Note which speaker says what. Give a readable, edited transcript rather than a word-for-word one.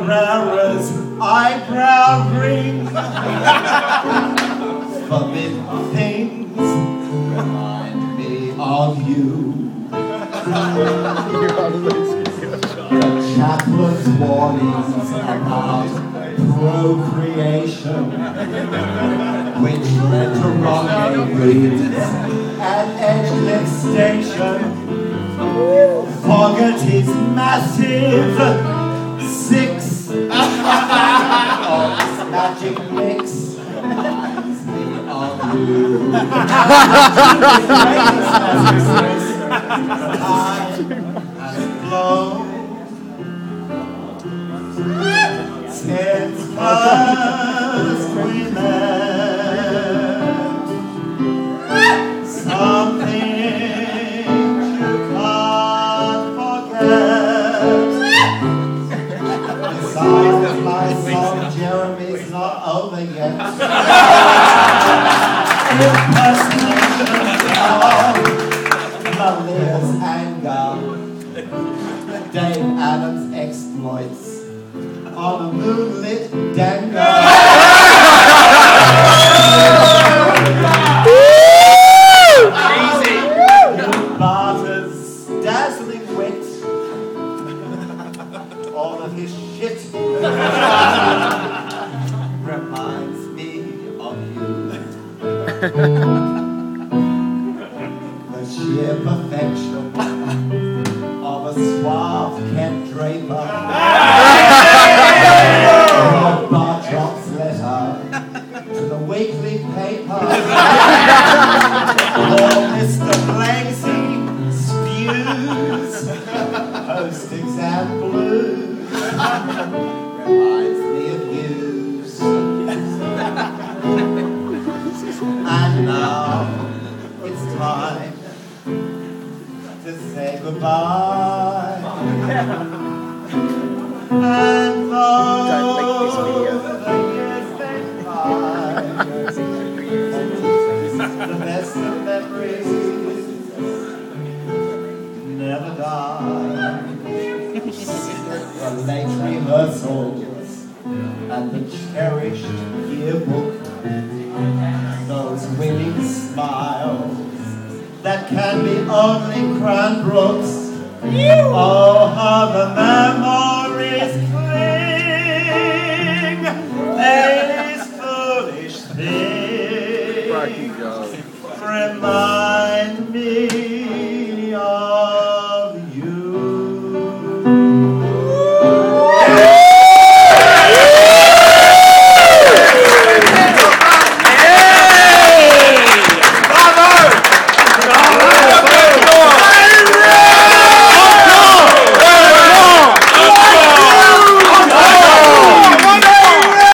Speaker 1: Eyebrower's eyebrow rings. Forbidden things remind me of you. The chaplain's warnings about procreation, which led to rendezvous at Edgelit Station. Fogarty's massive 6 magic mix reminds me of you. Has blown since first we met. Something you can't forget. Besides, my song Jeremy's not over yet. Impersonations of Malia's anger. Dave Adams' exploits on a moonlit dango. Barter's dazzling wit, all of his shit reminds me of you. The sheer perfection of a suave Kent Draper. Bartrop's letter to the weekly paper. Or Mr. Blanksy spews post-exam blues. Reminds me of you. And now it's time to say goodbye. And though the years may fly, the best of memories never die. The late rehearsals and the cherished yearbook, those winning smiles that can be only Cranbrook's. Oh, how the memories